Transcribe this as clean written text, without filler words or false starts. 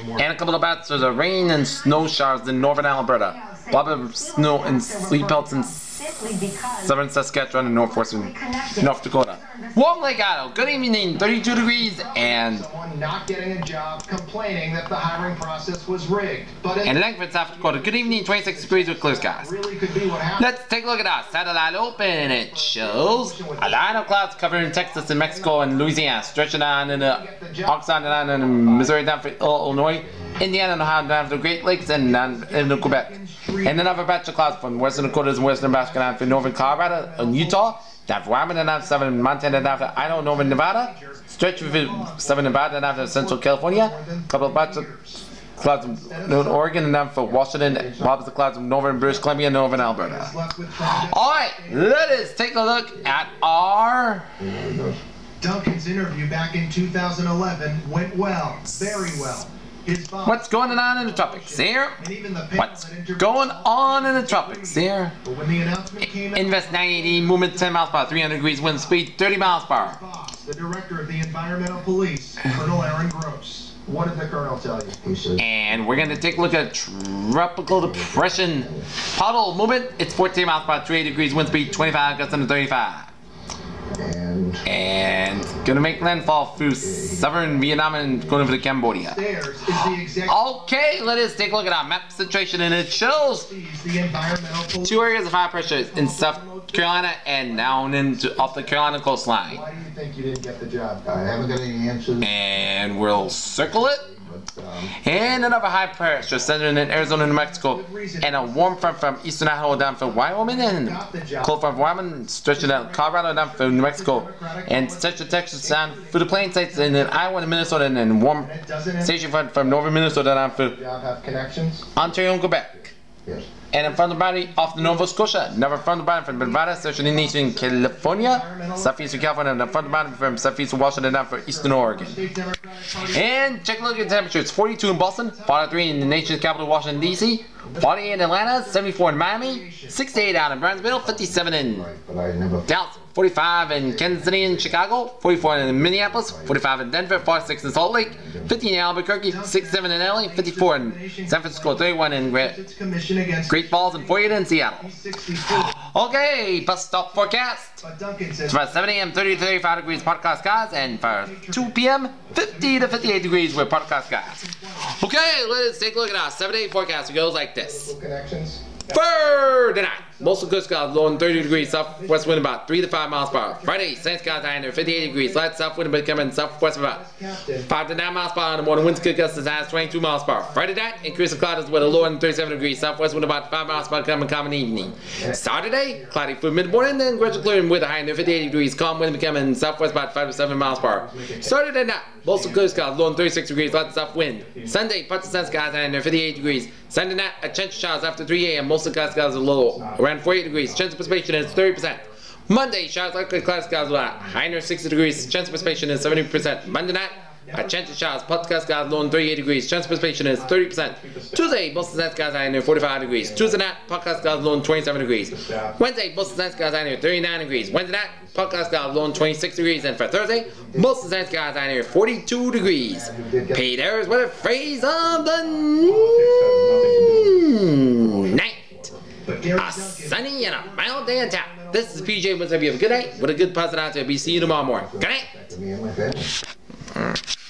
And a couple of bats, there's a rain and snow showers in northern Alberta. A lot of snow and sleet pelts in southern Saskatchewan and northwestern North Dakota. Warm Lake Idle, good evening, 32 degrees and... Someone not getting a job complaining that the hiring process was rigged. And Langford, South Dakota, good evening, 26 degrees with clear skies. Really could be what happened. Let's take a look at our satellite open, and it shows a line of clouds covering Texas and Mexico and Louisiana, stretching on in the Arkansas down in Missouri, down for Illinois, Indiana, and Ohio, down for the Great Lakes, and down in Quebec. And another batch of clouds from western Dakotas and western Nebraska, down for northern Colorado and Utah, down for Wyoming, and down for southern Montana, down for Idaho, northern Nevada, stretch for southern Nevada, down for central California, a couple of batches of clouds of Oregon, and down for Washington, lobs of clouds of northern British Columbia, and northern Alberta. Alright, let us take a look at our... Duncan's interview back in 2011 went well, very well. What's going on in the tropics here? What's going on in the tropics here? Invest 980, movement 10 miles per hour, 300 degrees, wind speed 30 miles per hour. The director of the Environmental Police, Colonel Aaron Gross. What did the Colonel tell you? And we're going to take a look at Tropical Depression puddle movement. It's 14 miles per hour, 38 degrees, wind speed 25, gusts under 35. And gonna make landfall through southern Vietnam and going over to Cambodia. Okay, let us take a look at our map situation, and it shows 2 areas of high pressure in South Carolina and down into off the Carolina coastline. Why do you think you didn't get the job? I haven't got any answers. And we'll circle it. And another high pressure centered in Arizona, New Mexico, and a warm front from eastern Idaho down for Wyoming, and cold front from Wyoming stretching down Colorado down for New Mexico, and central Texas down through the plain states, and then Iowa and Minnesota, and then warm station front from northern Minnesota down for Ontario and Quebec. And in front of the body off the Nova Scotia, never from the bottom from Nevada, Central Nation, California, southeastern California, and in front of the bottom from southeastern Washington down for eastern Oregon. And check a look at the temperature. It's 42 in Boston, 43 in the nation's capital, Washington, D.C., 48 in Atlanta, 74 in Miami, 68 out in Brownsville, 57 in Dallas, 45 in Kansas City and Chicago, 44 in Minneapolis, 45 in Denver, 46 in Salt Lake, 50 in Albuquerque, 67 in LA, 54 in San Francisco, 31 in Great Falls, and 48 in Seattle. Okay, bus stop forecast. It's about 7 a.m. 30 to 35 degrees partly skies, and for 2 p.m. 50 to 58 degrees with partly skies. Okay, let's take a look at our 7-day forecast. It goes like this. For tonight, mostly good skies, low and 30 degrees, southwest wind about 3 to 5 miles per hour. Friday, sunny skies high under 58 degrees, light south wind becoming southwest about 5 to 9 miles per hour in the morning, winds could gust as high as 22 miles per hour. Friday night, increase of clouds with a low and 37 degrees, southwest wind about 5 miles per hour coming common evening. Saturday, cloudy for mid-morning, then gradual clearing with a high under 58 degrees, calm wind becoming southwest about 5 to 7 miles per hour. Saturday night, mostly good skies, low and 36 degrees, light south wind. Sunday, parts of sun skies high under 58 degrees. Sunday night, a chance of showers after 3 a.m. Most of the cloud skies are low, around 48 degrees. Chance of precipitation is 30%. Monday, showers likely cloud skies will high under 60 degrees. Chance of precipitation is 70%. Monday night, a chance of showers, part cloud skies low and 38 degrees. Chance of precipitation is 30%. Tuesday, most of the sun skies high under 45 degrees. Tuesday night, part cloud skies low and 27 degrees. Wednesday, most of the sun skies high under 39 degrees. Wednesday night, part cloud skies low and 26 degrees. And for Thursday, most of the sun skies high under 42 degrees. Paid errors with a phrase of the night. A sunny and a mild day in town. This is PJ. Once you have a good night with a good positive attitude. Be see you tomorrow morning. Good night.